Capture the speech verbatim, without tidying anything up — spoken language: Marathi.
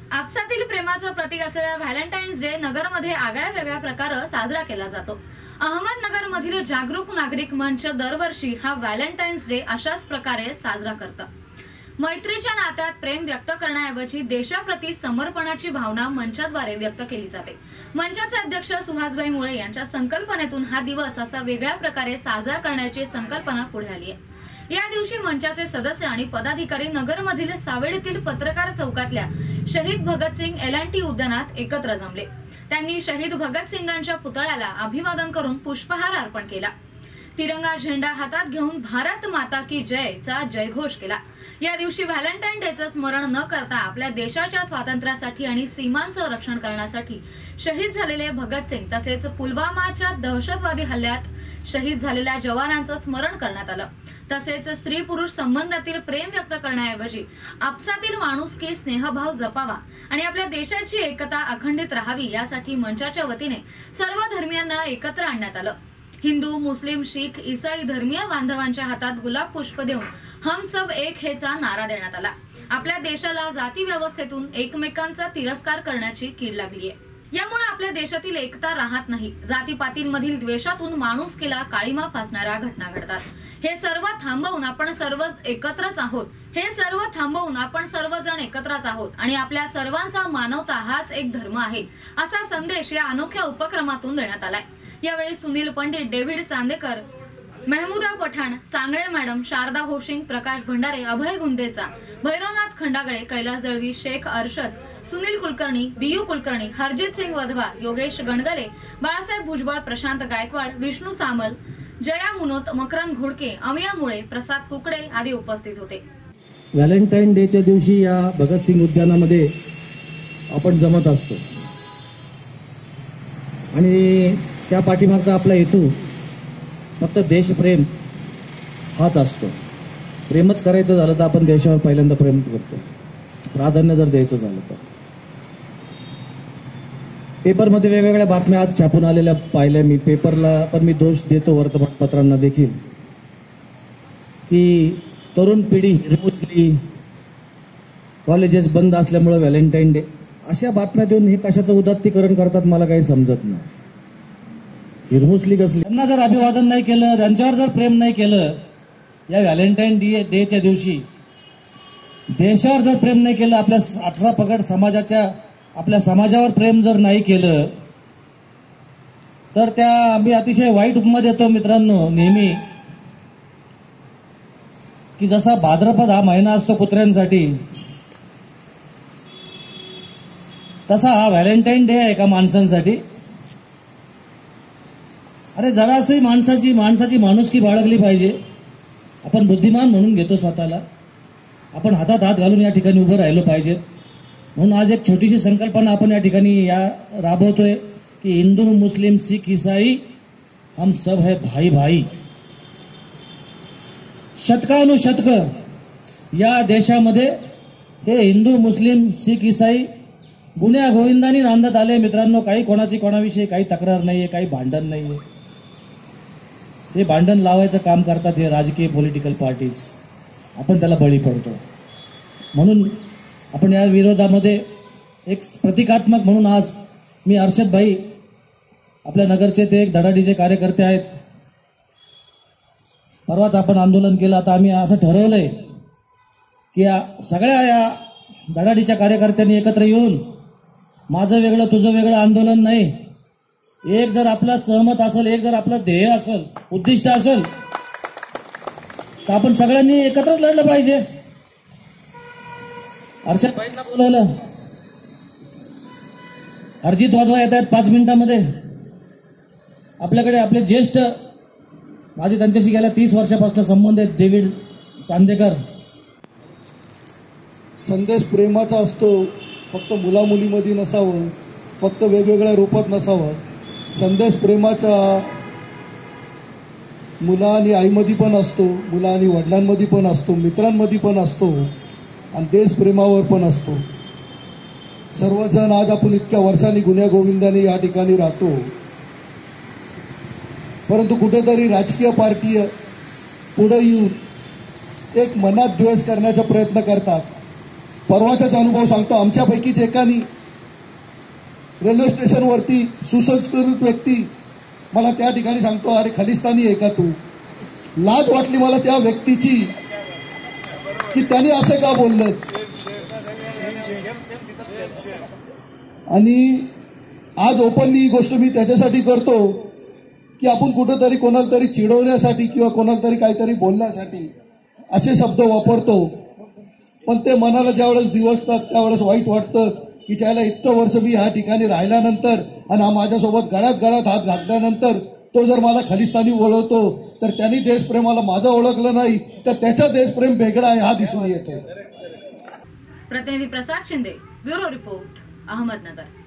आपसातील प्रेमाचं प्रतीक असलेला व्हॅलेंटाईन्स डे नगरमध्ये आगळ्या वेगळ्या प्रकारे साजरा केला जातो। अहमदनगर मधील जागरूक नागरिक मंच दरवर्षी हा व्हॅलेंटाईन्स डे अशाच प्रकारे साजरा करतं। मैत्रीच्या नात्यात प्रेम व्यक्त करण्याऐवजी देशाप्रती समर्पणाची भावना मंचाद्वारे व्यक्त केली जाते। मंचाचे अध्यक्ष सुहासभाई मुळे यांच्या संकल्पनेतून हा दिवस असा वेगळ्या प्रकारे साजरा करण्याची संकल्पना पुढे आली आहे। या दिवशी मंचाचे सदस्य आणि पदाधिकारी नगरमधील सावेडीतील पत्रकार चौकातल्या शहीद भगतसिंग एल अँड टी उद्यानात एकत्र जमले। त्यांनी शहीद भगतसिंगांच्या पुतळ्याला अभिवादन करून पुष्पहार अर्पण केला। तिरंगा झेंडा हातात घेऊन भारत माता की जय चा जयघोष केला। या दिवशी व्हॅलेंटाईन डेचं स्मरण न करता आपल्या देशाच्या स्वातंत्र्यासाठी आणि सीमांचं रक्षण करण्यासाठी शहीद झालेले भगतसिंग तसेच पुलवामाच्या दहशतवादी हल्ल्यात शहीद झालेल्या जवानांचं स्मरण करण्यात आलं। तसेच स्त्री पुरुष संबंधातील प्रेम व्यक्त करण्याऐवजी आपसातील माणुसकी स्नेहभाव जपावा आणि आपल्या देशाची एकता अखंडित राहावी यासाठी मंचाच्या वतीने सर्व धर्मियांना एकत्र आणण्यात आलं। हिंदू, मुस्लिम, शीख, ईसाई धर्मीय बांधवांच्या हातात गुलाब पुष्प देऊन हम सब एक हेचा नारा देण्यात आला। आपल्या देशाला जाती व्यवस्थेतून एकमेकांचा तिरस्कार करण्याची कीड लागली आहे। यामुळे आपल्या देशातील एकता राहत नाही। जातीपातींमधील द्वेषातून माणुसकीला काळीमा फासणाऱ्या घटना घडतात। हे सर्व थांबवून आपण सर्व एकत्रच आहोत हे सर्व थांबवून आपण सर्वजण एकत्रच आहोत आणि आपल्या सर्वांचा मानवता हाच एक धर्म आहे असा संदेश या अनोख्या उपक्रमातून देण्यात आलाय। यावेळी Sunil Pandit, David Chandekar, Mahmooda Pathan, Sangle madam, Sharda Hoshing, Prakash Bhandare, Abhay Gundecha, Bhairavnath Khandagale, Kailas Dalvi, Shaikh Arshad, Sunil Kulkarni, B U Kulkarni, Harjit Singh Wadhwa, Yogesh Gangale, Balasaheb Bhujbal, Prashant Gaikwad, Vishnu Samal, Jaya Munot, Makrand Ghodke, Amiya Mule, Prasad Kukde आदी उपस्थित होते। व्हॅलेंटाईन डेच्या दिवशी या भगतसिंग उद्यानामध्ये आपण जमत असतो आणि त्या पाठीमागचा आपला हेतू फक्त देशप्रेम हाच असतो। प्रेमच करायचं झालं तर आपण देशावर पहिल्यांदा प्रेम करतो, प्राधान्य जर द्यायचं झालं तर। पेपरमध्ये वेगवेगळ्या बातम्या आज छापून आलेल्या पाहिल्या मी। पेपरला पण मी दोष देतो, वर्तमानपत्रांना देखील, की तरुण पिढी हिरमुसली, कॉलेजेस बंद असल्यामुळे व्हॅलेंटाईन डे अशा बातम्या देऊन हे कशाचं उदात्तीकरण करतात मला काही समजत नाही। हिरमुसली कसली? त्यांना जर अभिवादन नाही केलं, त्यांच्यावर जर प्रेम नाही केलं या व्हॅलेंटाईन डेच्या दिवशी, देशावर जर प्रेम नाही केलं, आपल्या अठरा पगड समाजाच्या आपल्या समाजावर प्रेम जर नाही केलं तर त्या आम्ही अतिशय वाईट उपमा देतो मित्रांनो नेहमी, की जसा भाद्रपद हा महिना असतो कुत्र्यांसाठी, तसा हा व्हॅलेंटाईन डे आहे का माणसांसाठी? अरे जरासही माणसाची माणसाची माणुसकी बाळगली पाहिजे। आपण बुद्धिमान म्हणून घेतो स्वतःला, आपण हातात हात घालून या ठिकाणी उभं राहिलो पाहिजे। म्हणून आज एक छोटीशी संकल्पना आपण या ठिकाणी या राबवतोय की हिंदू, मुस्लिम, शीख, ईसाई हम सब है भाई भाई। शतकानुशतक या देशामध्ये हे हिंदू, मुस्लिम, शीख, ईसाई गुन्ह्या गोविंदानी नांदत आले मित्रांनो। काही कोणाची कोणाविषयी काही तक्रार नाहीये, काही भांडण नाहीये। हे भांडण लावायचं काम करतात हे राजकीय पॉलिटिकल पार्टीज, आपण त्याला बळी पडतो। म्हणून आपण या विरोधामध्ये एक प्रतिकात्मक म्हणून आज मी अर्शद भाई, आपल्या नगरचे ते एक धडाडीचे कार्यकर्ते आहेत, परवाच आपण आंदोलन केलं, आता आम्ही असं ठरवलंय की या सगळ्या या धडाडीच्या कार्यकर्त्यांनी एकत्र येऊन माझं वेगळं तुझं वेगळं आंदोलन नाही, एक जर आपला सहमत असेल, एक जर आपलं ध्येय असेल, उद्दिष्ट असेल तर आपण सगळ्यांनी एकत्रच लढलं पाहिजे। अर्शद भाईंना बोलवलं, हरजित वाधवा येत आहेत पाच मिनिटांमध्ये। आपल्याकडे आपले ज्येष्ठ, माझे त्यांच्याशी गेल्या तीस वर्षापासून संबंध आहेत, डेव्हिड चांदेकर। संदेश प्रेमाचा असतो, फक्त मुलामुलीमध्ये नसावं, फक्त वेगवेगळ्या रूपात नसावं। संदेश प्रेमाचा मुला आणि आईमध्ये पण असतो, मुला आणि वडिलांमध्ये पण असतो, मित्रांमध्ये पण असतो आणि देशप्रेमावर पण असतो। सर्वजण आज आपण इतक्या वर्षांनी गुन्ह्या गोविंदाने या ठिकाणी राहतो, परंतु कुठेतरी राजकीय पार्टी पुढे येऊन एक मनात द्वेष करण्याचा प्रयत्न करतात। परवाचाच अनुभव सांगतो. आमच्यापैकीच एकानी रेल्वे स्टेशनवरती सुसंस्कृत व्यक्ती मला त्या ठिकाणी सांगतो, अरे खलिस्तानी आहे का तू? लाज वाटली मला त्या व्यक्तीची की त्याने असं का बोललं. आणि आज ओपनली ही गोष्ट मी त्याच्यासाठी करतो की आपण कुठेतरी कोणाला तरी चिडवण्यासाठी किंवा कोणाला तरी काहीतरी बोलण्यासाठी असे शब्द वापरतो, पण ते मनाला ज्यावेळेस दिवसतात त्यावेळेस वाईट वाटतं की ज्याला इतकं वर्ष मी ह्या ठिकाणी राहिल्यानंतर आणि हा माझ्यासोबत गळ्यात गळ्यात हात घातल्यानंतर तो जर मला खलिस्तानी ओळखतो तर त्यांनी देशप्रेमाला माझं ओळखलं नाही तर त्याचं देशप्रेम वेगळं आहे हा दिसून येतो. प्रतिनिधी प्रसाद शिंदे, ब्युरो रिपोर्ट, अहमदनगर.